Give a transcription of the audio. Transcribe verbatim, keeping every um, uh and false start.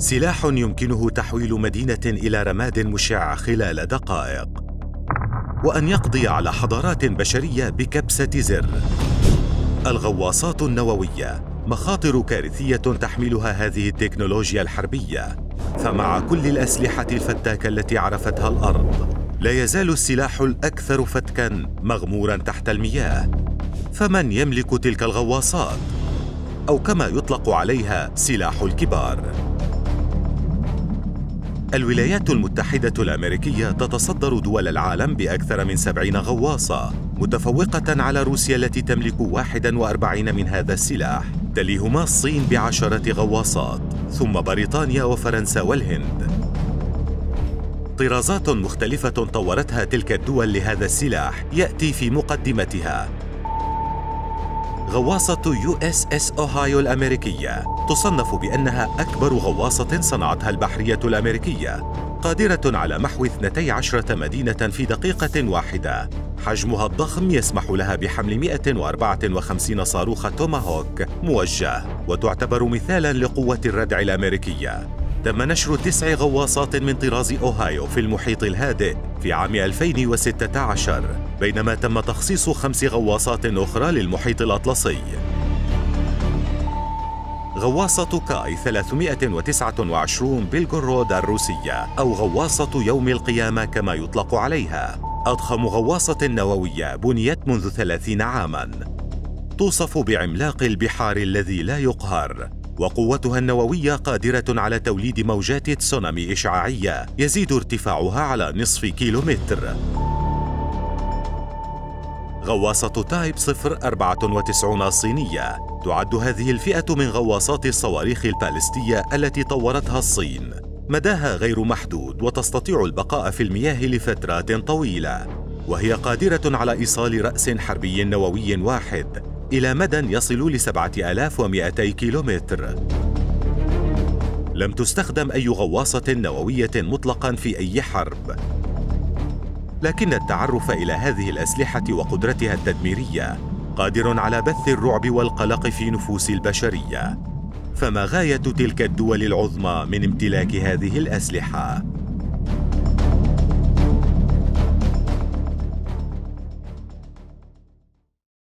سلاح يمكنه تحويل مدينة إلى رماد مشع خلال دقائق، وأن يقضي على حضارات بشرية بكبسة زر. الغواصات النووية مخاطر كارثية تحملها هذه التكنولوجيا الحربية، فمع كل الأسلحة الفتاكة التي عرفتها الأرض، لا يزال السلاح الأكثر فتكاً مغموراً تحت المياه. فمن يملك تلك الغواصات؟ أو كما يطلق عليها سلاح الكبار. الولايات المتحدة الأمريكية تتصدر دول العالم بأكثر من سبعين غواصة، متفوقة على روسيا التي تملك واحد وأربعين من هذا السلاح، تليهما الصين بعشرة غواصات، ثم بريطانيا وفرنسا والهند. طرازات مختلفة طورتها تلك الدول لهذا السلاح يأتي في مقدمتها غواصة يو إس إس أوهايو الأمريكية، تصنف بأنها أكبر غواصة صنعتها البحرية الأمريكية، قادرة على محو اثنتي عشرة مدينة في دقيقة واحدة. حجمها الضخم يسمح لها بحمل مئة وأربعة وخمسين صاروخ توماهوك موجه، وتعتبر مثالاً لقوة الردع الأمريكية. تم نشر تسع غواصات من طراز أوهايو في المحيط الهادئ في عام ألفين وستة عشر، بينما تم تخصيص خمس غواصات أخرى للمحيط الأطلسي. غواصة كاي ثلاثمئة وتسعة وعشرين بيلغورود الروسية، أو غواصة يوم القيامة كما يطلق عليها، أضخم غواصة نووية بنيت منذ ثلاثين عاماً. توصف بعملاق البحار الذي لا يقهر، وقوتها النووية قادرة على توليد موجات تسونامي إشعاعية يزيد ارتفاعها على نصف كيلومتر. غواصة تايب صفر أربعة وتسعين الصينية، تعد هذه الفئة من غواصات الصواريخ البالستية التي طورتها الصين. مداها غير محدود وتستطيع البقاء في المياه لفترات طويلة، وهي قادرة على إيصال رأس حربي نووي واحد إلى مدى يصل لسبعة آلاف ومئتي كيلومتر. لم تستخدم أي غواصة نووية مطلقاً في أي حرب، لكن التعرف إلى هذه الأسلحة وقدرتها التدميرية قادر على بث الرعب والقلق في نفوس البشرية. فما غاية تلك الدول العظمى من امتلاك هذه الأسلحة؟